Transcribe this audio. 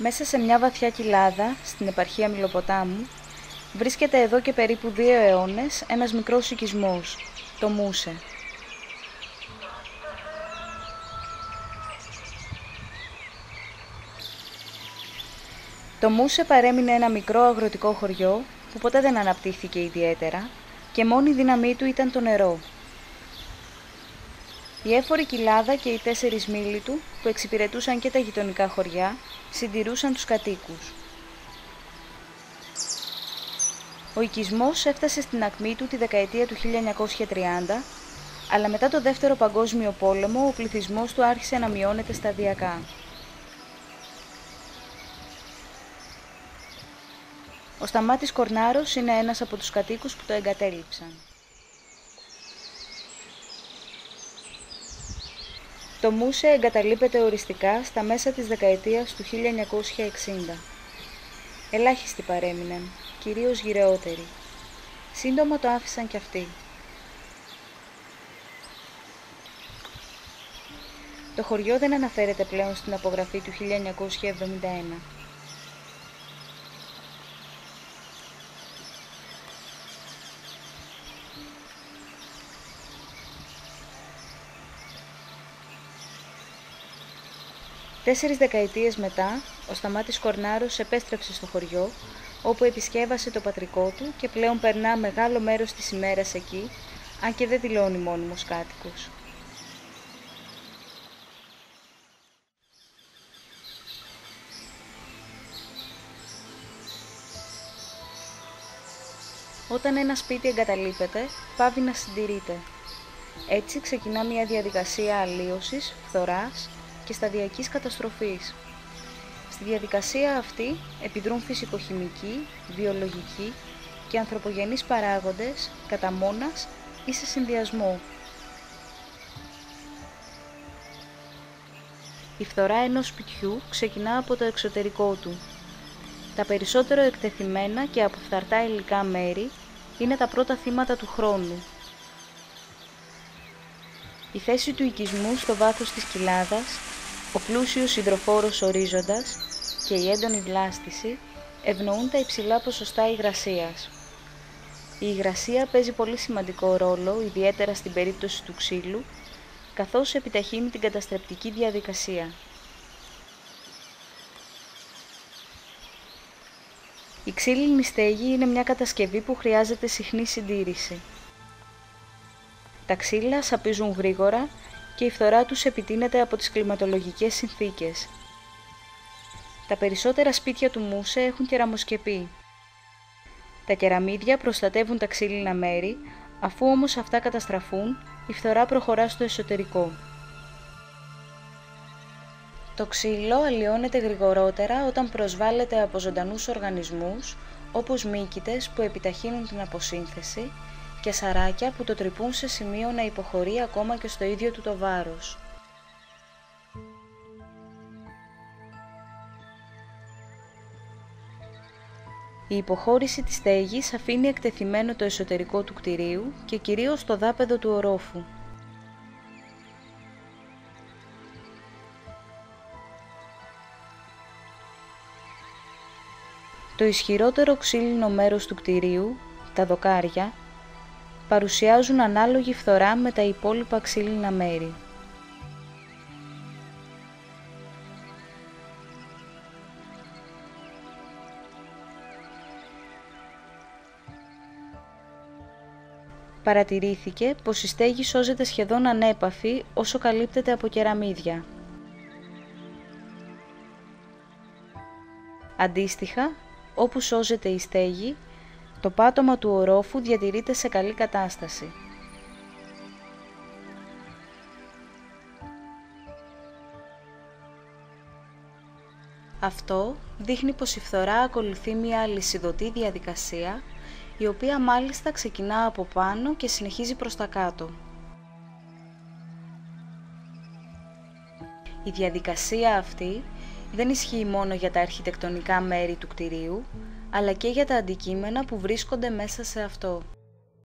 Μέσα σε μια βαθιά κοιλάδα, στην επαρχία Μιλοποτάμου, βρίσκεται εδώ και περίπου 2 αιώνες ένας μικρός οικισμός, το Μούσε. Το Μούσε παρέμεινε ένα μικρό αγροτικό χωριό που ποτέ δεν αναπτύχθηκε ιδιαίτερα και μόνη δύναμή του ήταν το νερό. Η έφορη κοιλάδα και οι 4 μήλοι του, που εξυπηρετούσαν και τα γειτονικά χωριά, συντηρούσαν τους κατοίκους. Ο οικισμός έφτασε στην ακμή του τη δεκαετία του 1930, αλλά μετά το Δεύτερο Παγκόσμιο Πόλεμο ο πληθυσμός του άρχισε να μειώνεται σταδιακά. Ο Σταμάτης Κορνάρος είναι ένας από τους κατοίκους που το εγκατέλειψαν. Το Μούσε εγκαταλείπεται οριστικά στα μέσα της δεκαετίας του 1960. Ελάχιστοι παρέμειναν, κυρίως γυρεότεροι. Σύντομα το άφησαν κι αυτοί. Το χωριό δεν αναφέρεται πλέον στην απογραφή του 1971. Τέσσερις δεκαετίες μετά, ο Σταμάτης Κορνάρος επέστρεψε στο χωριό, όπου επισκέβασε το πατρικό του και πλέον περνά μεγάλο μέρος της ημέρας εκεί, αν και δεν δηλώνει μόνιμος κάτοικος. Όταν ένα σπίτι εγκαταλείπεται, πάβει να συντηρείται. Έτσι ξεκινά μια διαδικασία αλλίωσης, φθοράς και σταδιακής καταστροφής. Στη διαδικασία αυτή επιδρούν φυσικοχημικοί, βιολογικοί και ανθρωπογενείς παράγοντες κατά μόνας ή σε συνδυασμό. Η φθορά ενός σπιτιού ξεκινά από το εξωτερικό του. Τα περισσότερο εκτεθειμένα και αποφθαρτά υλικά μέρη είναι τα πρώτα θύματα του χρόνου. Η θέση του οικισμού στο βάθος της κοιλάδας, ο πλούσιος υδροφόρος ορίζοντας και η έντονη βλάστηση ευνοούν τα υψηλά ποσοστά υγρασίας. Η υγρασία παίζει πολύ σημαντικό ρόλο, ιδιαίτερα στην περίπτωση του ξύλου, καθώς επιταχύνει την καταστρεπτική διαδικασία. Η ξύλινη στέγη είναι μια κατασκευή που χρειάζεται συχνή συντήρηση. Τα ξύλα σαπίζουν γρήγορα και η φθορά τους επιτείνεται από τις κλιματολογικές συνθήκες. Τα περισσότερα σπίτια του Μούσε έχουν κεραμοσκεπή. Τα κεραμίδια προστατεύουν τα ξύλινα μέρη, αφού όμως αυτά καταστραφούν, η φθορά προχωρά στο εσωτερικό. Το ξύλο αλλοιώνεται γρηγορότερα όταν προσβάλλεται από ζωντανούς οργανισμούς, όπως μύκητες που επιταχύνουν την αποσύνθεση και σαράκια που το τρυπούν σε σημείο να υποχωρεί ακόμα και στο ίδιο του το βάρος. Η υποχώρηση της στέγης αφήνει εκτεθειμένο το εσωτερικό του κτηρίου και κυρίως το δάπεδο του ορόφου. Το ισχυρότερο ξύλινο μέρος του κτηρίου, τα δοκάρια, παρουσιάζουν ανάλογη φθορά με τα υπόλοιπα ξύλινα μέρη. Παρατηρήθηκε πως η στέγη σώζεται σχεδόν ανέπαφη όσο καλύπτεται από κεραμίδια. Αντίστοιχα, όπου σώζεται η στέγη, το πάτωμα του ορόφου διατηρείται σε καλή κατάσταση. Αυτό δείχνει πως η φθορά ακολουθεί μια αλυσιδωτή διαδικασία, η οποία μάλιστα ξεκινά από πάνω και συνεχίζει προς τα κάτω. Η διαδικασία αυτή δεν ισχύει μόνο για τα αρχιτεκτονικά μέρη του κτηρίου, αλλά και για τα αντικείμενα που βρίσκονται μέσα σε αυτό.